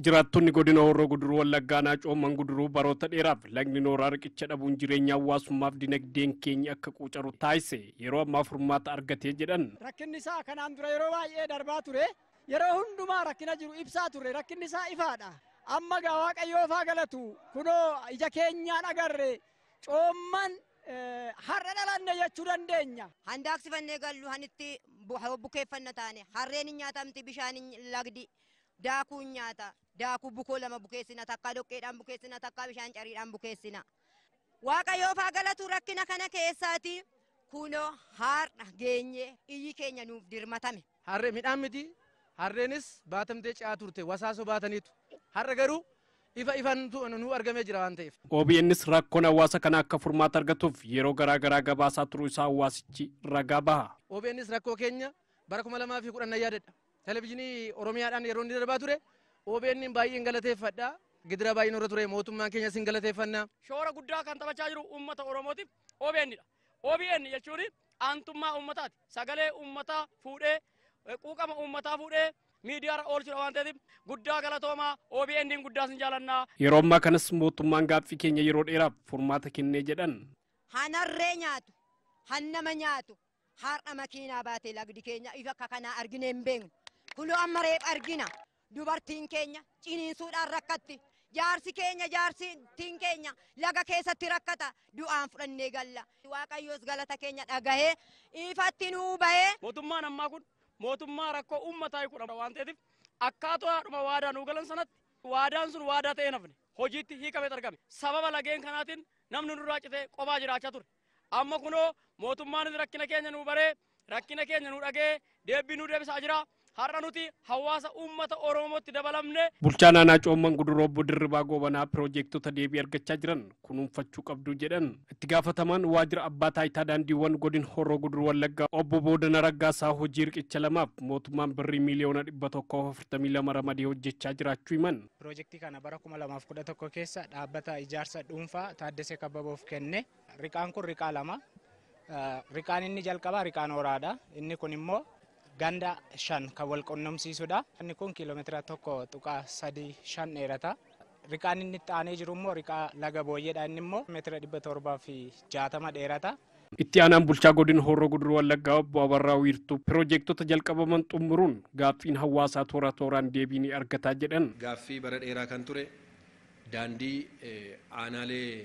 Jiraattonni godina Horroo Guduruu Wallaggaa Naacooman Guduruu baroota dheeraaf lagni nooraa riqicha dhabuun jireenya hawaasummaaf dinagdeen keenya akka quucaru taasise yeroo ammaa furmaata argatee jedhan. Rakkinni isaa kanaan dura yeroo baay'ee darbaa ture. Yeroo hundumaa rakkina jiru ibsaa ture. Rakkinni isaa ifaadha. Amma gaa Waaqayyoo faa galatu kunoo ija keenyaan agarre coomman har'a dhalanne jechuu dandeenya. Handaaksifannee gallu hanitti bukeeffanna taane harreen nyaatamti bishaan lagdi daakuu nyaata daakuu bukoo lama bukeessina takka dhoqqeedhaan bukeessina takka bishaan cariidhaan bukeessina. Waaqayyoo faa galatu rakkina kana keessaati kunoo har'a geenye iyyi keenya nuuf dirmatame. Harree midhaan miti harreenis baatamtee ce'aa turte wasaasoo baataniitu har'a garuu ifan nu argamee jira waan ta'eef. OBN's rakkoon hawaasa kana akka furmaata argatuuf yeroo garaa gabaasaa turuu isaa hawaasichi ragaa baha. OBN's rakkoo keenya bara 2010 yaadadha. Televizyinii Oromiyaadhaan yeroo inni darbaa ture OBN baay'een galateeffadha. Gidira baay'een irra ture mootummaan keenya sin galateeffanna. Shoora guddaa kan taphachaa jiru uummata Oromootiif OBN'dha. OBN jechuun aantummaa uummataati. Sagalee uummataa fuudhee quuqama uummataa fuudhee miidiyaarra oolchuudha waan ta'eef guddaa galatoomaa OBN guddaa sin jaalannaa. Yeroo ammaa kanas mootummaan gaaffii keenya yeroo dheeraaf furmaata kennee jedhan. Hanarree nyaatu, hannama nyaatu, har'a makiinaa baatee lagdi keenya ifa akka kanaa argine hin beeknu. Kunoo amma reef argina. Dubartiin keenya ciniinsuudhaan rakkatti. Jaarsiin keenya laga keessatti rakkata. Du'aan fudhannee galla. Waaqayyoos galata keenya dhagahee ifatti nuu bahee. Mootummaan ammaa kun mootummaa rakkoo uummataa hiikudha waan ta'eef akkaataadhuma waadaa nuu galan sanatti waadaan sun waadaa ta'ee nafne hojiitti hiikamee argame. Sababa lageen kanaatiin namni nurraa citee qophaa jiraachaa ture. Amma kunoo mootummaan rakkina keenya nuu baree rakkina keenya nuu dhagee deebii nuu deebisaa jira. Har'a nuti hawaasa uummata Oromootti dabalamne. Bulchaan Naacooman Guduruu Obbo Dirribaa Goobanaa piroojektota deebii argachaa jiran kunuunfachuu qabdu jedhan. Itti gaafatamaan waajjira abbaa taayitaa daandiiwwan godina Horroo Guduruu Wallaggaa Obbo Boodana Raggaasaa hojii riqicha lamaaf mootummaan birrii miliyoona 142 ramadee hojjechaa jiraachuu himan. Piroojeektii kana bara 2011 keessa dhaabbata ijaarsa dhuunfaa Taaddasee Kabbaboof kenne. Riqaan kun riqaa lama. Riqaan inni jalqabaa riqaa nooraadha. Inni kun immoo ganda 5 kan wal qunnamsiisudha. Inni kun kiiloomeetira 1.35 dheerata. Riqaan inni itti aanee jiru immoo riqaa laga booyyeedha. Inni immoo meetira 760 dheerata. Itti aanaan bulchaa godina Horroo Guduruu Wallaggaa Obbo Abarraa Wiirtuu piroojektota jalqabaman xumuruun gaaffiin hawaasaa tooraan deebii argataa jedhan. Gaaffii bara dheeraa kan ture daandii aanaalee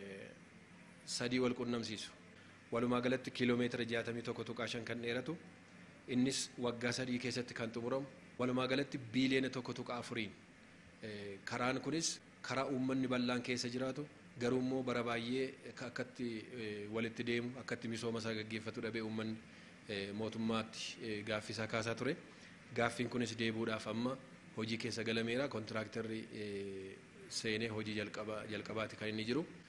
3 wal qunnamsiisu. Walumaa galatti kiiloomeetira 61.5 kan dheeratu. Innis waggaa 3 keessatti kan xumuramu walumaa galatti biiliyoona 1.4 karaan kunis karaa uummanni bal'aan keessa jiraatu garuu immoo bara baay'ee akkatti walitti deemu akkatti misooma isaa gaggeeffatu dhabee uummanni mootummaatti gaaffii isaa kaasaa ture. Gaaffiin kunis deebuudhaaf amma hojii keessa galameera. Kontiraaktarri seenee hojii jalqabaati kan inni jiru.